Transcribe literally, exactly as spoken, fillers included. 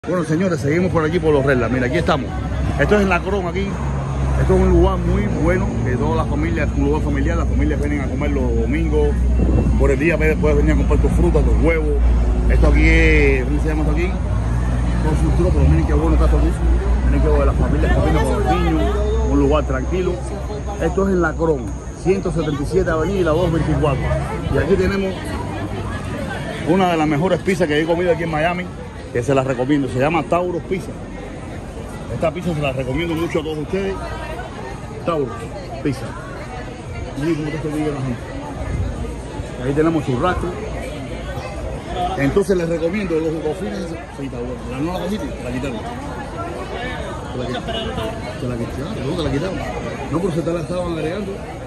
Bueno, señores, seguimos por aquí por los Reglas. Mira, aquí estamos. Esto es en La Cron, aquí. Esto es un lugar muy bueno, que todas las familias, un lugar familiar, las familias vienen a comer los domingos. Por el día puedes venir a comprar tus frutas, tus huevos. Esto aquí es, ¿cómo se llama esto aquí? Con sus tropos, miren qué bueno está todo eso. Miren qué bueno, las familias comiendo con los niños, un lugar tranquilo. Esto es en La Cron, ciento setenta y siete Avenida y la doscientos veinticuatro. Y aquí tenemos una de las mejores pizzas que he comido aquí en Miami, que se las recomiendo, se llama Taurus Pizza. Esta pizza se la recomiendo mucho a todos ustedes. Taurus Pizza. Miren cómo está bien la gente. Ahí tenemos churrasco. Entonces les recomiendo los, los fines. Sí, está bueno. ¿La no la cogiste? Te la quitaron. Te la quitaron. Te la quitaron. No, te la quitaron. No, pero se te la estaban agregando.